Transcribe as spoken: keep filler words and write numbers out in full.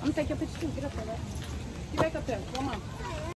Vamos ter que apetir tudo, graças a Deus. E vai, Capel, vamos lá.